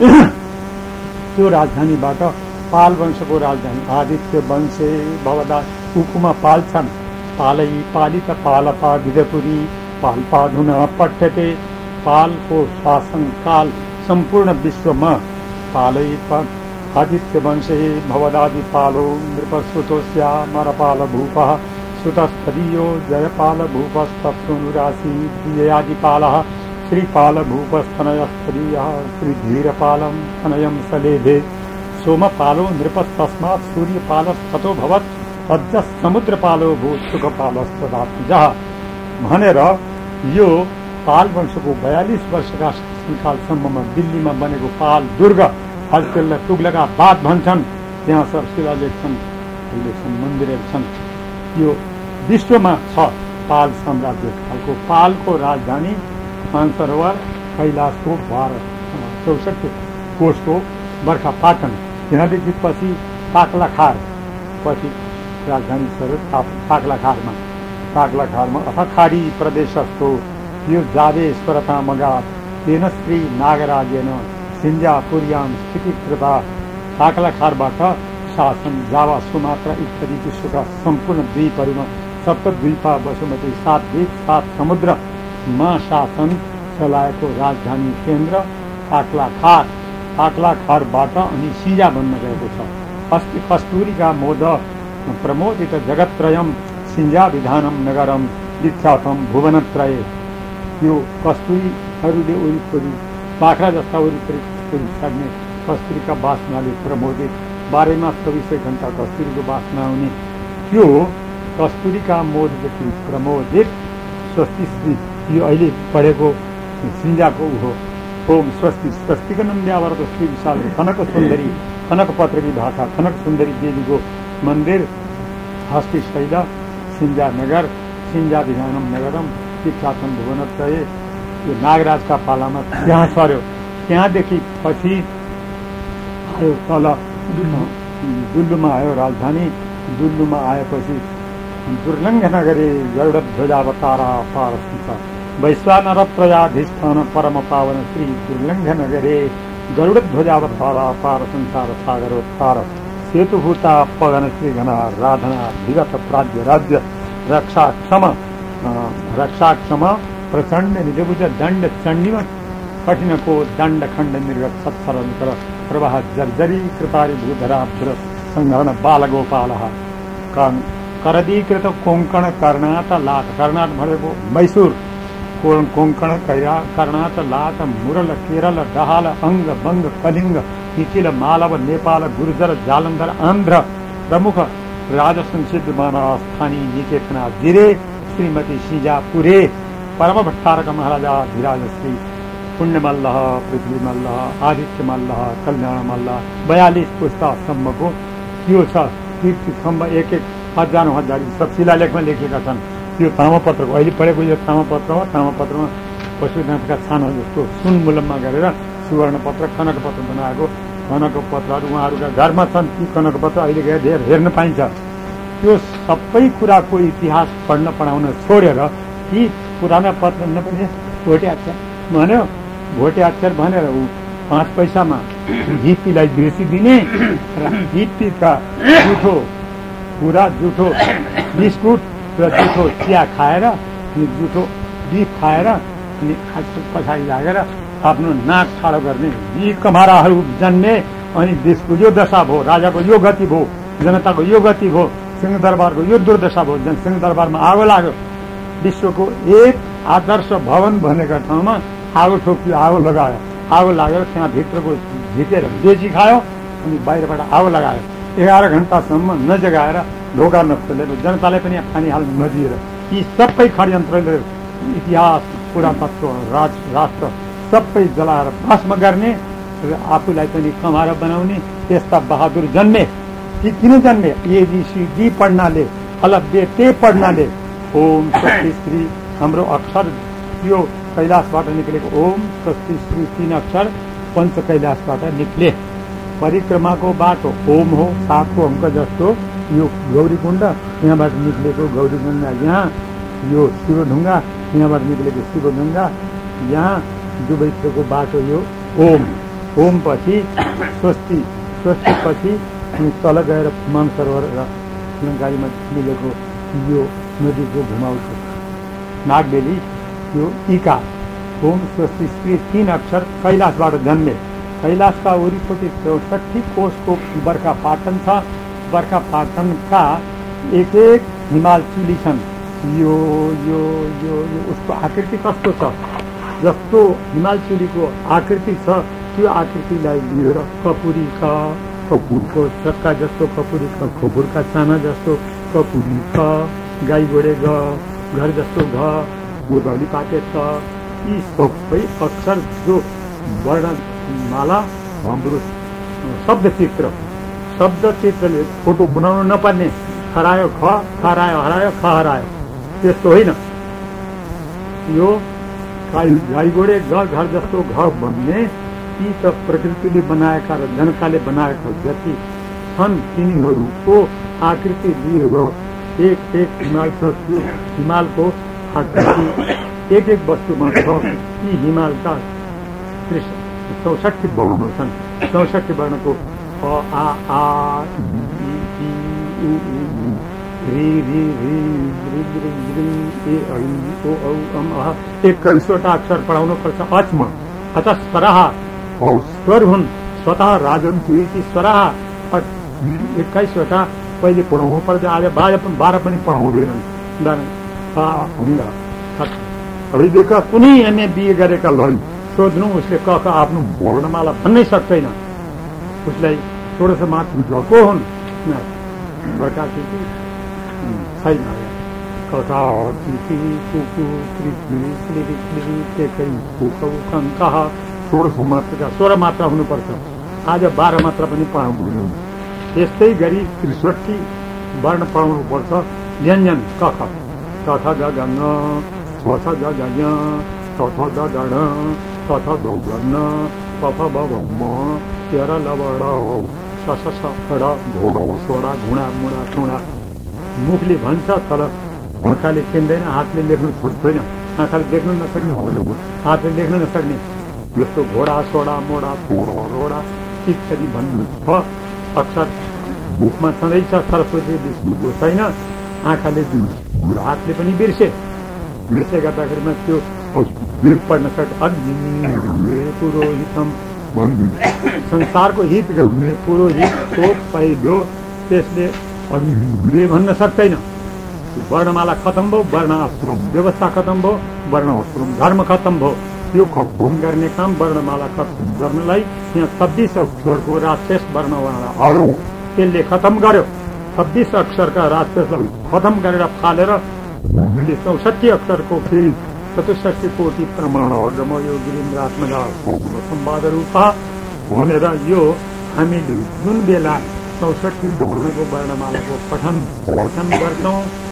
त्यो राजधानीबाट पाल वंशको राजधानी आदित्य वंशे भवदा। उकुमा पाल छन्। पालै पालित पालपा विदपुरी, पाल्पाधुना पठ्यते। पालको शासनकाल सम्पूर्ण विश्वमा पालै आदित्य वंशे भवदादि पालो नृपसुतोस्या मरपाल भूपः। सुतस्तदीयो जयपाल भूपस्तप्सुनुरासी द्विजयादिपालः। श्रीपाल भूपस्तनयस्तदीयः श्रीधीरपालं तनयं सलेभे। सोमपालो नृपस्तस्मात् सूर्यपालस्ततो भवत्, तज्जः समुद्रपालो भूत् सुखपालस्तदात्मजः भनेर यो पाल वंशको बयालीस वर्षका शासनकालसम्ममा दिल्लीमा बनेको पाल दुर्ग, आज त्यसलाई तुगलकाबाद भन्छन्। त्यहाँ सब शिलालेख छन्, छन्, मन्दिरहरू छन्। यो विश्वमा छ पाल साम्राज्य कालको। पालको राजधानी मानसरोवर, कैलाशको बाह्र चौसठी कोषको बर्खा पाटन। त्यहाँदेखि पछि पाक्लाखार, पछि राजधानी सर पाक्लाखारमा। पाक्लाखारमा अथखाडी प्रदेशस्थो यो जावेश्वरता मगा तेन श्री नागराजेन सिन्जापुर्यां स्थितीकृता। पाक्लाखारबाट शासन जावा, सुमात्रा इत्यादि विश्वका सम्पूर्ण द्वीपहरूमा सप्तद्वीपा, वसुमती, सात द्वीप, सात समुद्र मा शासन चलाएको राजधानी केन्द्र पाटलाखार पाटलाखारबाट अनि सिजा बन्न गएको छ। अस्ति कस्तुरीका मोद प्रमोदित जगत्त्रयम सिंजा विधानम नगरम विख्यातम भुवनत्रय। यो कस्तुरीहरूले वरिपरि बाख्रा जस्ता वरिपरि छर्ने कस्तुरीका बासनाले प्रमोदित, बाह्रैमा चौबिसै घण्टा कस्तुरीको बासना हुने त्यो कस्तुरीका मोददेखि प्रमोदित स्वस्ति श्री, यो अहिले पढेको सिंजाको हो। ओम स्वस्ति स्वस्तिक नन्द्यावरत श्री विशाल कनक सुन्दरी कनक पत्रकी भाषा कनक सुन्दरी देवीको मन्दिर हस्तिशैल सिंजा नगर सिंजा विधानम नगरम विख्यातम भुवनत्रय। यो नागराजका पालामा त्यहाँ सर्यो। त्यहाँदेखि पछि आयो तल दुल्लुमा आयो राजधानी। दुल्लुमा आएपछि दुर्लङ्घन गरे गरुड ध्वजावतारा पार वैश्वानर प्रयाधिष्ठान परम पावन श्री दुर्लङ्घन गरे गरुड ध्वजावतारा पार संसार सागरोत्तार सेतुभूता पगन श्री घना राधना विगत प्राज्य राज्य रक्षाक्षम रक्षाक्षम प्रचण्ड निजभुज दण्ड चण्डिम कठिनको दण्ड खण्ड निर्गत सत्सरंकर प्रवाह जर्जरी कृतारी भूधराभ्र संहरण बालगोपालः करदीकृत कोंकण कर्णाट लाट कर्णाट भनेको मैसूर कोंकण कर्णाट लाट मुरल केरल डहाल अंग बंग कलिंग निखिल मालव नेपाल गुर्जर जालंधर आंध्र प्रमुख राजसंसिद्ध स्थानीय निकेतना जिरे श्रीमती सिजापुरे परम भट्टारक महाराजा धीराज श्री पुण्यमल्ल पृथ्वी मल्ल आदित्य मल्ल कल्याण मल्ल बयालीस पुस्तासम्मको यो छ कीर्ति स्तम्भ एक एक हजार हजार सब शिलालेखमा लेखिएका छन्। यो ताम्रपत्रको अहिले पढेको यो ताम्रपत्र हो। ताम्रपत्रमा पशुनाथका छानो जस्तो सुन मुलममा गरेर सुवर्ण पत्र कनक पत्र बनाएको कनक पत्रहरू उहाँहरूका घरमा छन्। ती कनक पत्र अहिले गएर धेर हेर्न पाइन्छ। त्यो सबै कुराको इतिहास पढ्न पढाउन छोडेर ती पुराना पत्र नपढे भोटे अक्षर भन्यो भोटे अक्षर भनेर पाँच पैसामा हिप्पीलाई बेचिदिने र हिप्पीका जुठो पुरा जुठो बिस्कुट र जुठो चिया खाएर अनि जुठो बिफ खाएर अनि पछाडि लागेर आफ्नो नाक ठाडो गर्ने यी कमाराहरू जन्मे अनि देशको यो दशा भयो, राजाको यो गति भयो, जनताको यो गति भयो, सिंहदरबारको यो दुर्दशा भयो। जन सिंहदरबारमा आगो लाग्यो। विश्वको एक आदर्श भवन भनेका ठाउँमा आगो ठोकियो, आगो लगायो। आगो लागेर त्यहाँ भित्रको झिकेर बेची खायो अनि बाहिरबाट आगो लगायो। एघार घण्टासम्म नजगाएर ढोका नखोलेर जनतालाई पनि पानी हाल्नु नदिएर यी सबै षड्यन्त्रले इतिहास पुरातत्व राज राष्ट्र सबै जलाएर भस्म गर्ने र आफूलाई पनि कमार बनाउने त्यस्ता बहादुर जन्मे। ती किन जन्मे? एबीसीडी पढ्नाले, अलब्बे ते पढ्नाले। ओम स्वस्ति श्री हाम्रो अक्षर यो कैलाशबाट निक्लेको ओम स्वस्ति श्री तीन अक्षर पञ्च कैलाशबाट निक्ले। परिक्रमाको बाटो ओम हो, सातको अङ्क जस्तो यो गौरीकुण्ड यहाँबाट निक्लेको गौरीकुण्ड, यहाँ यो शिवढुङ्गा यहाँबाट निक्लेको शिवढुङ्गा, यहाँ दुवैको बाटो यो ओम। ओम पछि स्वस्ति, स्वस्ति पछि अनि तल गएर मानसरोवर र श्रीलङ्कारीमा मिलेको यो नदीको घुमाउ छ नागबेली यो इका। ओम स्वस्ति श्री तीन अक्षर कैलाशबाट जन्मे। कैलाशका वरिपरि चौसठी कोषको बर्खा पाटन छ। बर्खा पाटनका एक एक हिमाल चुली छन्। यो यो यो यो उसको आकृति कस्तो छ? जस्तो हिमाल चुलीको आकृति छ त्यो आकृतिलाई लिएर कपुरी छ, कपुरको चक्का जस्तो कपुरी छ, कपुरका चाना जस्तो कपुरी छ, गाई गोडे ग, घर जस्तो घ, गोदावरी पाके छ। यी सबै अक्षर जो वर्णमाला हाम्रो शब्द चित्र शब्द चित्रले फोटो बनाउनु नपर्ने, हरायो ख, हरायो हरायो ख हरायो त्यस्तो होइन। यो गाई गोडे ग, घर जस्तो घ भन्ने यी त प्रकृतिले बनाएका र जनताले बनाएका जति छन् तिनीहरूको आकृति लिएर एक एक हिमाल छ। त्यो हिमालको आकृति एक एक वस्तुमा छ। यी हिमालका चौसठी वर्ण छन्। चौसठी वर्णको अ आ आ इ इ उ ऊ री री री री री री ए ऐ ओ औ अम अह एक्काइसवटा अक्षर पढाउनु पर्छ। अचमा अथ स्वरः स्वर हुन् स्वतः राजन्तु इति स्वरः एक्काइसवटा पहिले पढाउनु पर्छ। आज बाह्र बाह्र पनि पढाउँदैनन्। अहिलेका कुनै एमए बिए गरेकालाई सोध्नु उसले क क आफ्नो वर्णमाला भन्नै सक्दैन। उसलाई षोडश मात्र को हुन् छैन। षोडश मात्रका सोह्र मात्रा हुनुपर्छ। आज बाह्र मात्रा पनि पढाउनु। यस्तै गरी त्रिसठी वर्ण पढाउनु पर्छ। व्यञ्जन क ख क ख ग घ ङ छ छ ग घ ञ ठ ठ ग घ ण ठ ठ ग घ न प फ ब भ म तेह्र ल व ड स स स ड घोडा सोडा घुँडा मुडा टुँडा। मुखले भन्छ तर आँखाले चिन्दैन, हातले लेख्नु छोड्दैन। आँखाले देख्नु नसक्ने, हातले लेख्नु नसक्ने यस्तो घोडा सोडा मोडा टोडा रोडा इत्यादि भन्नु छ। अक्षर मुखमा छँदैछ, सरस्वती छैन। आँखाले हातले पनि बिर्से बिर्से गर्दाखेरिमा त्यो पढ्न सक्छ। पुरोहितम संसारको हित गर्ने पुरोहितको पहिलो त्यसले भन्न सक्दैन। वर्णमाला खतम भयो, वर्ण आश्रम व्यवस्था खतम भयो, वर्ण आश्रम धर्म खतम भयो। यो खतम गर्ने काम वर्णमाला खतम गर्नलाई यहाँ छब्बिस अक्षरको राक्षस वर्णमाला हरौँ त्यसले खतम गर्यो। छब्बिस अक्षरका राक्षसलाई खतम गरेर फालेर हामीले चौसठी अक्षरको फेरि चतुष्ठी कोटि प्रमाण अगम यो गिरिन्द्र आत्मजा सम्वादहरू छ भनेर यो हामीले जुन बेला चौसठी वर्णको वर्णमालाको पठन पठन गर्छौँ